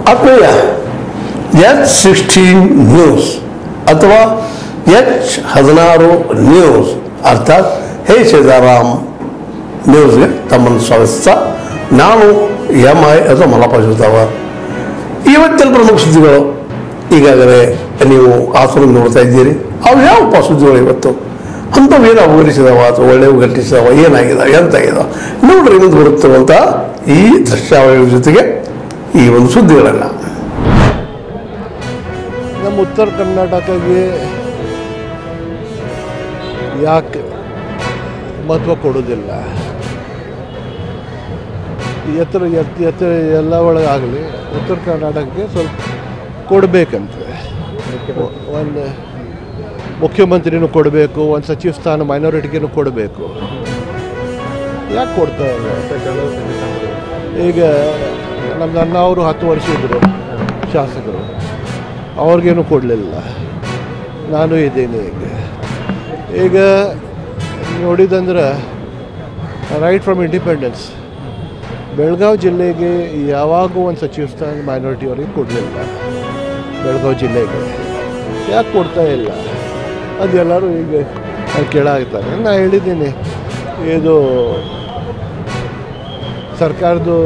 ಆತ್ಮೀಯ H16 news ಅಥವಾ H16 news ಅರ್ಥಾತ್ ಹೇ ಸೀತಾರಾಮ್ ನ್ಯೂಸ್ಗೆ ತಮ್ಮನ್ನು ಸ್ವಾಗತಿಸ್ತಾ ನಾನು MI ಅಥವಾ ಮಲ್ಲಪ್ಪ ಶಿವತಾವರ್. ಇವತ್ತಿನ ಪ್ರಮುಖ ಸುದ್ದಿಗಳು ಈಗಾಗಲೇ ನೀವು ಆಸನ ನೋಡ್ತಾ ಇದ್ದೀರಿ. ಅವು ಯಾವಪ್ಪ ಸುದ್ದಿಗಳು ಇವತ್ತು ಅಂಥವು ಏನು ಅವಗರಿಸಿದವ ಅಥವಾ ಒಳ್ಳೆಯವು ಘಟಿಸಿದವ ಏನಾಗಿದಾವೆ ಎಂತಾಗಿದಾವೆ ನೋಡ್ರಿ ಮುಂದೆ ಬರುತ್ತಿರುವಂಥ ಈ ದೃಶ್ಯಾವಳಿಗಳ ಜೊತೆಗೆ ಈ ಒಂದು ಸುದ್ದಿಗಳನ್ನು. ನಮ್ಮ ಉತ್ತರ ಕರ್ನಾಟಕಕ್ಕೆ ಯಾಕೆ ಮಹತ್ವ ಕೊಡೋದಿಲ್ಲ? ಎತ್ತರ ಎಲ್ಲ ಒಳಗಾಗಲಿ ಉತ್ತರ ಕರ್ನಾಟಕಕ್ಕೆ ಸ್ವಲ್ಪ ಕೊಡಬೇಕಂತೆ. ಒಂದು ಮುಖ್ಯಮಂತ್ರಿನೂ ಕೊಡಬೇಕು, ಒಂದು ಸಚಿವ ಸ್ಥಾನ ಮೈನಾರಿಟಿಗೂ ಕೊಡಬೇಕು. ಯಾಕೆ ಕೊಡ್ತಾ ಇಲ್ಲ? ಈಗ ನಮ್ಮ ಅವರು 10 ವರ್ಷ ಇದ್ದರು ಶಾಸಕರು, ಅವ್ರಿಗೇನು ಕೊಡಲಿಲ್ಲ. ನಾನು ಇದ್ದೀನಿ. ಈಗ ನೋಡಿದಂದ್ರೆ ರೈಟ್ ಫ್ರಮ್ ಇಂಡಿಪೆಂಡೆನ್ಸ್ ಬೆಳಗಾವಿ ಜಿಲ್ಲೆಗೆ ಯಾವಾಗೂ ಒಂದು ಸಚಿವ ಸ್ಥಾನ ಮೈನಾರಿಟಿ ಅವ್ರಿಗೆ ಕೊಡಲಿಲ್ಲ. ಬೆಳಗಾವಿ ಜಿಲ್ಲೆಗೆ ಯಾಕೆ ಕೊಡ್ತಾ ಇಲ್ಲ? ಅದೆಲ್ಲರೂ ಈಗ ಕೇಳಾಗ್ತಾರೆ. ನಾನು ಹೇಳಿದ್ದೀನಿ, ಇದು ಸರ್ಕಾರದ್ದು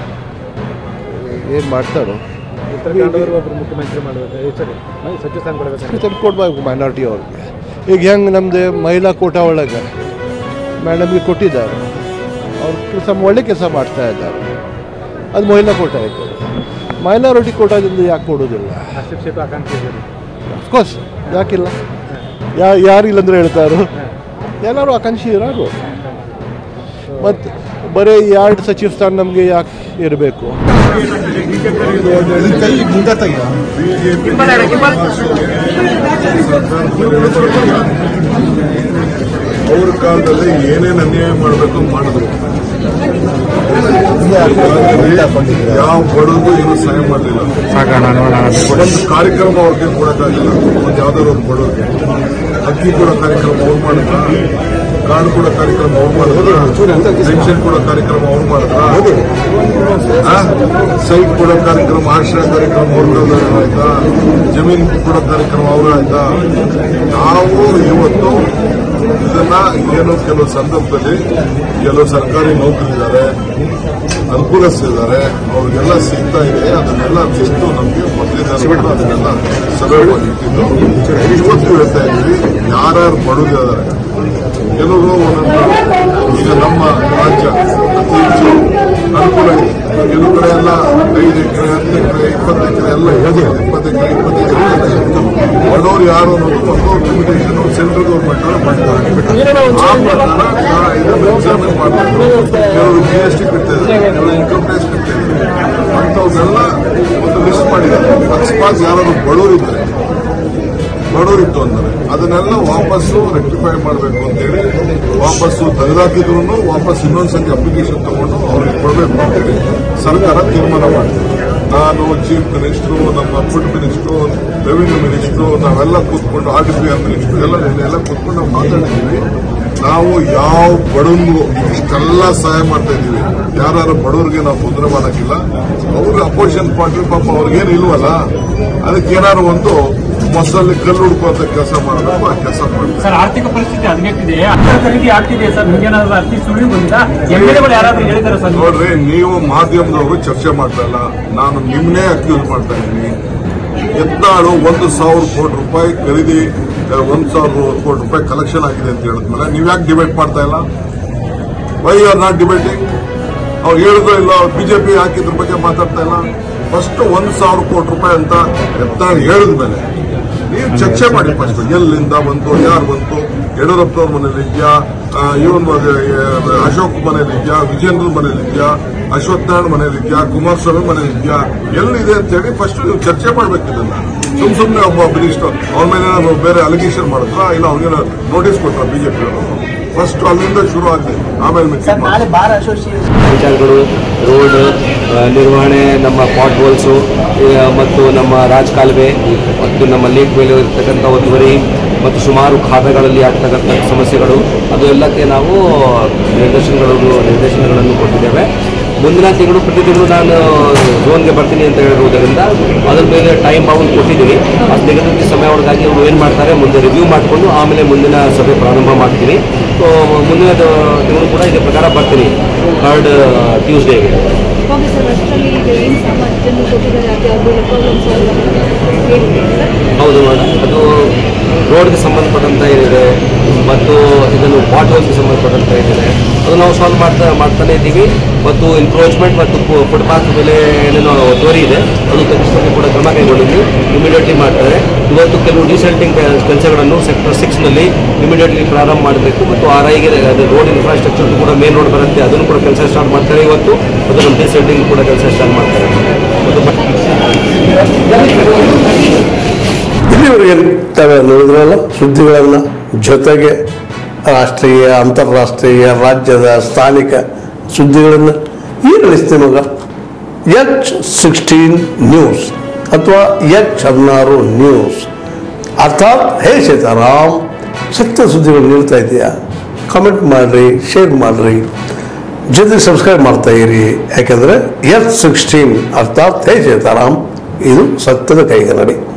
ಏನು ಮಾಡ್ತಾರೋ ಮುಖ್ಯಮಂತ್ರಿ ಮಾಡಬೇಕು, ಕೊಡ್ಬೇಕು ಮೈನಾರಿಟಿ ಅವ್ರಿಗೆ. ಈಗ ಹೆಂಗೆ ನಮ್ಮದು ಮಹಿಳಾ ಕೋಟಾ ಒಳಗೆ ಮೇಡಮ್ಗೆ ಕೊಟ್ಟಿದ್ದಾರೆ, ಅವ್ರು ಒಳ್ಳೆ ಕೆಲಸ ಮಾಡ್ತಾ ಇದ್ದಾರೆ. ಅದು ಮಹಿಳಾ ಕೋಟಾ ಐತೆ. ಮೈನಾರಿಟಿ ಕೋಟಾದಿಂದ ಯಾಕೆ ಕೊಡೋದಿಲ್ಲ? ಅಫ್ಕೋರ್ಸ್ ಯಾಕಿಲ್ಲ? ಯಾರಿಲ್ಲಂದ್ರೆ ಹೇಳ್ತಾರೋ, ಎಲ್ಲರೂ ಆಕಾಂಕ್ಷಿ ಇರೋರು. ಮತ್ತು ಬರೀ 2 ಸಚಿವ ಸ್ಥಾನ ನಮಗೆ ಯಾಕೆ ಇರಬೇಕು? ಅವ್ರ ಕಾಲದಲ್ಲಿ ಏನೇನು ಅನ್ಯಾಯ ಮಾಡಬೇಕು ಮಾಡಿದ್ರು. ಯಾವ ಬಡವ್ರಿಗೂ ಏನು ಸಹಾಯ ಮಾಡಲಿಲ್ಲ. ಒಂದು ಕಾರ್ಯಕ್ರಮ ಅವ್ರಿಗೆ ಕೊಡೋಕ್ಕಾಗಿಲ್ಲ. ಒಂದು ಯಾವ್ದಾದ್ರು ಒಂದು ಬಡವ್ರಿಗೆ ಅಕ್ಕಿ ಕೊಡೋ ಕಾರ್ಯಕ್ರಮ ಅವ್ರು ಮಾಡಿದ್ರ, ಕಾರ್ಡ್ ಕೊಡೋ ಕಾರ್ಯಕ್ರಮ ಅವ್ರು ಮಾಡಿದ್ರ, ಪೆನ್ಷನ್ ಕೊಡೋ ಕಾರ್ಯಕ್ರಮ ಅವ್ರು ಮಾಡಿದ್ರ, ಸೈಟ್ ಕೊಡೋ ಕಾರ್ಯಕ್ರಮ, ಆಶ್ರಯ ಕಾರ್ಯಕ್ರಮ ಅವ್ರ ಆಯ್ತಾ, ಜಮೀನು ಕೊಡೋ ಕಾರ್ಯಕ್ರಮ ಅವ್ರ ಆಯ್ತಾ. ನಾವು ಇವತ್ತು ಇದನ್ನ ಏನು ಕೆಲವು ಸಂದರ್ಭದಲ್ಲಿ ಕೆಲವು ಸರ್ಕಾರಿ ನೌಕರಿದ್ದಾರೆ, ಅನುಕೂಲಿಸಿದ್ದಾರೆ, ಅವ್ರಿಗೆಲ್ಲ ಸಿಗ್ತಾ ಇದೆ. ಅದನ್ನೆಲ್ಲ ಎಷ್ಟು ನಮಗೆ ಮೊದಲಿನ ಅದನ್ನೆಲ್ಲ ಸರಳವಾಗಿ ಇಟ್ಟಿದ್ದು. ಇವತ್ತು ಹೇಳ್ತಾ ಇದ್ದೀವಿ, ಯಾರ್ಯಾರು ಬಡವರಿದ್ದಾರೆ ಕೆಲವರು ಒಂದೊಂದು. ಈಗ ನಮ್ಮ ರಾಜ್ಯ ಅತಿ ಹೆಚ್ಚು ಅನುಕೂಲ ಇದೆ. ಕೆಲವು ಕಡೆ ಎಲ್ಲ 5 ಎಕರೆ 10 ಎಕರೆ 20 ಎಕರೆ ಎಲ್ಲ ಇದೆ. 20 ಎಕರೆ 20 ಎಕರೆ ಬಡವರು ಯಾರು ಅನ್ನೋದು ಒಂದು ಲಿಮಿಟೇಷನ್ ಸೆಂಟ್ರಲ್ ಗೌರ್ಮೆಂಟ್ ಮಾಡ್ತಾರೆ. ಆ ಪ್ರಕಾರ ಇದನ್ನು ಎಕ್ಸಾಮಿನ್ ಮಾಡಬೇಕು. ಕೆಲವರು GST ಕಟ್ಟಿದ್ದಾರೆ, ಕೆಲವರು ಇನ್ಕಮ್ ಟ್ಯಾಕ್ಸ್ ಕಟ್ಟಿದ್ದಾರೆ. ಅಂಥವ್ರೆಲ್ಲ ಒಂದು ಲಿಸ್ಟ್ ಮಾಡಿದ್ದಾರೆ. ಅಕಸ್ಮಾತ್ ಯಾರಾದ್ರು ಬಡವರಿತ್ತು ಅಂದರೆ ಅದನ್ನೆಲ್ಲ ವಾಪಸ್ಸು ರೆಕ್ಟಿಫೈ ಮಾಡಬೇಕು ಅಂತೇಳಿ ವಾಪಸ್ಸು ತೆಗೆದಾಕಿದ್ರು ವಾಪಸ್ ಇನ್ನೊಂದು ಸಂಖ್ಯೆ ಅಪ್ಲಿಕೇಶನ್ ತಗೊಂಡು ಅವ್ರಿಗೆ ಕೊಡಬೇಕು ಅಂತೇಳಿ ಸರ್ಕಾರ ತೀರ್ಮಾನ ಮಾಡಿದೆ. ನಾನು ಚೀಫ್ ಮಿನಿಸ್ಟ್ರು, ನಮ್ಮ ಫುಡ್ ಮಿನಿಸ್ಟ್ರು, ರೆವಿನ್ಯೂ ಮಿನಿಸ್ಟ್ರು, ನಾವೆಲ್ಲ ಕೂತ್ಕೊಂಡು RDPR ಮಿನಿಸ್ಟ್ರು ಎಲ್ಲ ಕೂತ್ಕೊಂಡು ನಾವು ಮಾತಾಡ್ತೀವಿ. ನಾವು ಯಾವ ಬಡವನಿಗೂ ಇಷ್ಟೆಲ್ಲ ಸಹಾಯ ಮಾಡ್ತಾ ಇದ್ದೀವಿ. ಯಾರು ಬಡವರಿಗೆ ನಾವು ತೊಂದರೆ ಮಾಡೋಕ್ಕಿಲ್ಲ. ಅವ್ರಿಗೆ ಅಪೋಸಿಷನ್ ಪಾರ್ಟಿ ಪಾಪ ಅವ್ರಿಗೇನು ಇಲ್ವಲ್ಲ, ಅದಕ್ಕೆ ಏನಾದ್ರು ಒಂದು ಮೊಸರಲ್ಲಿ ಕಲ್ಲು ಹುಡುಕುವಂತ ಕೆಲಸ ಮಾಡಬೇಕು. ಆ ಕೆಲಸ ಮಾಡ್ತಾರೆ. ಸರ್, ಆರ್ಥಿಕ ಪರಿಸ್ಥಿತಿ ಹದಗೆಟ್ಟಿದೆ, ಖರೀದಿ ಆಗ್ತಿದೆ ಸರ್. ನಿಮ್ಗೇನಾದ್ರು ಅತಿ ಸುಳ್ಳು ಬಂದಿಲ್ಲ? MLAಗಳು ಯಾರಾದ್ರೂ ಹೇಳಿದಾರೆ ಸರ್? ನೋಡ್ರಿ, ನೀವು ಮಾಧ್ಯಮದವರು ಚರ್ಚೆ ಮಾಡ್ತಾ ಇಲ್ಲ, ನಾನು ನಿಮ್ಮನ್ನೇ ಅಕ್ಯೂಸ್ ಮಾಡ್ತಾ ಇದ್ದೀನಿ. ಎತ್ತಾಳು 1,000 ಕೋಟಿ ರೂಪಾಯಿ ಖರೀದಿ, 1,000 ಕೋಟಿ ರೂಪಾಯಿ ಕಲೆಕ್ಷನ್ ಆಗಿದೆ ಅಂತ ಹೇಳಿದ್ಮೇಲೆ ನೀವು ಯಾಕೆ ಡಿಬೇಟ್ ಮಾಡ್ತಾ ಇಲ್ಲ? Why are not debating? ಅವ್ರು ಹೇಳಿದ್ರು ಇಲ್ಲ, ಬಿಜೆಪಿ ಹಾಕಿದ್ರ ಬಗ್ಗೆ ಮಾತಾಡ್ತಾ ಇಲ್ಲ. ಫಸ್ಟ್ 1,000 ಕೋಟಿ ರೂಪಾಯಿ ಅಂತ ಎತ್ತಾಳು ಹೇಳಿದ್ಮೇಲೆ ನೀವು ಚರ್ಚೆ ಮಾಡಿ. ಫಸ್ಟ್ ಎಲ್ಲಿಂದ ಬಂತು, ಯಾರು ಬಂತು, ಯಡಿಯೂರಪ್ಪನವ್ರ ಮನೇಲಿ ಇದೆಯಾ, ಇವನ್ ಅಶೋಕ್ ಮನೇಲಿ ಇದೆಯಾ, ವಿಜೇಂದ್ರ ಮನೇಲಿ ಇದೆಯಾ, ಅಶ್ವತ್ಥನಾರಾಯಣ ಮನೇಲಿ ಇದೆಯಾ, ಕುಮಾರಸ್ವಾಮಿ ಮನೇಲಿ ಇದೆಯಾ, ಎಲ್ಲಿದೆ ಅಂತ ಹೇಳಿ ಫಸ್ಟ್ ನೀವು ಚರ್ಚೆ ಮಾಡ್ಬೇಕು. ಇದನ್ನ ಸುಮ್ಮನೆ ಒಬ್ಬ ಮಿನಿಸ್ಟರ್ ಅವ್ರ ಮೇಲೆ ಬೇರೆ ಅಲಿಗೇಷನ್ ಮಾಡಿದ್ರ, ಇಲ್ಲ ಅವ್ರಿಗೆ ನೋಟಿಸ್ ಕೊಟ್ರ ಬಿಜೆಪಿ ಅವರು? ಫಸ್ಟ್ ಅಲ್ಲಿಂದ ಶುರು ಆಗಿದೆ, ಆಮೇಲೆ ವಿಚಾರಗಳು, ರೋಡ್ ನಿರ್ವಹಣೆ, ನಮ್ಮ ಪಾಟ್ ಹೋಲ್ಸು ಮತ್ತು ನಮ್ಮ ರಾಜಕಾಲುವೆ ಮತ್ತು ನಮ್ಮ ಲೇಕ್ ಮೇಲೆ ಇರ್ತಕ್ಕಂಥ ಒತ್ತುವರಿ ಮತ್ತು ಸುಮಾರು ಖಾತೆಗಳಲ್ಲಿ ಆಗ್ತಕ್ಕಂಥ ಸಮಸ್ಯೆಗಳು, ಅದು ಎಲ್ಲಕ್ಕೆ ನಾವು ನಿರ್ದೇಶನಗಳನ್ನು ಕೊಟ್ಟಿದ್ದೇವೆ. ಮುಂದಿನ ತಿಂಗಳು ಪ್ರತಿ ತಿಂಗಳು ನಾನು ಝೋನ್ಗೆ ಬರ್ತೀನಿ ಅಂತ ಹೇಳಿರುವುದರಿಂದ ಅದ್ರ ಮೇಲೆ ಟೈಮ್ ಬೌಂಡ್ ಕೊಟ್ಟಿದ್ದೀವಿ. ಅದು ನಿಗದಿತ ಸಮಯ ಒಳಗಾಗಿ ಅವರು ಏನು ಮಾಡ್ತಾರೆ ಮುಂದೆ ರಿವ್ಯೂ ಮಾಡಿಕೊಂಡು ಆಮೇಲೆ ಮುಂದಿನ ಸಭೆ ಪ್ರಾರಂಭ ಮಾಡ್ತೀನಿ. ಸೊ ಮುಂದಿನ ತಿಂಗಳು ಕೂಡ ಇದೇ ಪ್ರಕಾರ ಬರ್ತೀನಿ 3rd ಟ್ಯೂಸ್ಡೇಗೆ. ಹೌದು ಮೇಡಮ್, ಅದು ರೋಡ್ಗೆ ಸಂಬಂಧಪಟ್ಟಂತ ಏನಿದೆ ಮತ್ತು ಇದನ್ನು ಪಾಟ್ವಲ್ಸ್ಗೆ ಸಂಬಂಧಪಟ್ಟಂತ ಏನಿದೆ ಅದು ನಾವು ಸಾಲ್ವ್ ಮಾಡ್ತಾನೆ ಇದ್ದೀವಿ. ಮತ್ತು ಎನ್ಕ್ರೋಚ್ಮೆಂಟ್ ಮತ್ತು ಫುಟ್ಪಾತ್ ಮೇಲೆ ಏನೇನೋ ಒತ್ತುವರಿ ಇದೆ ಅದು ತಗ್ಗಿಸೋಕ್ಕೆ ಕೂಡ ಕ್ರಮ ಕೈಗೊಂಡಿದ್ವಿ. ಇಮಿಡಿಯೇಟ್ಲಿ ಮಾಡ್ತಾರೆ. ಇವತ್ತು ಕೆಲವು ಡಿಸೆಲ್ಟಿಂಗ್ ಕೆಲಸಗಳನ್ನು ಸೆಕ್ಟರ್ 6ನಲ್ಲಿ ಇಮಿಡಿಯೇಟ್ಲಿ ಪ್ರಾರಂಭ ಮಾಡಬೇಕು. ಮತ್ತು RIಗೆ ಅದು ರೋಡ್ ಇನ್ಫ್ರಾಸ್ಟ್ರಕ್ಚರ್ ಕೂಡ ಮೇನ್ ರೋಡ್ ಬರುತ್ತೆ, ಅದನ್ನು ಕೂಡ ಕೆಲಸ ಸ್ಟಾರ್ಟ್ ಮಾಡ್ತಾರೆ ಇವತ್ತು. ಅದನ್ನು ಡಿಸೆಲ್ಟಿಂಗ್ ಕೂಡ ಕೆಲಸ ಸ್ಟಾರ್ಟ್ ಮಾಡ್ತಾರೆ. ಇಲ್ಲಿವರೆಗೆ ತಾವೇ ನೋಡಿದ್ರಲ್ಲ ಸುದ್ದಿಗಳನ್ನು, ಜೊತೆಗೆ ರಾಷ್ಟ್ರೀಯ, ಅಂತಾರಾಷ್ಟ್ರೀಯ, ರಾಜ್ಯದ, ಸ್ಥಾನಿಕ ಸುದ್ದಿಗಳನ್ನು ಈ ನಡೆಸ್ತೀನಿ ಮಗ. H16 ನ್ಯೂಸ್ ಅಥವಾ H16 ನ್ಯೂಸ್ ಅರ್ಥಾತ್ ಹೇ ಸೀತಾರಾಮ್ ಸತ್ಯ ಸುದ್ದಿಗಳು ನೀಡ್ತಾ ಇದೆಯಾ? ಕಾಮೆಂಟ್ ಮಾಡಿರಿ, ಶೇರ್ ಮಾಡಿರಿ, ಜೊತೆ ಸಬ್ಸ್ಕ್ರೈಬ್ ಮಾಡ್ತಾ ಇರಿ. ಯಾಕೆಂದರೆ H16 ಅರ್ಥಾತ್ ಹೇ ಸೀತಾರಾಮ್ ಇದು ಸತ್ಯದ ಕೈಗನ್ನಡಿ.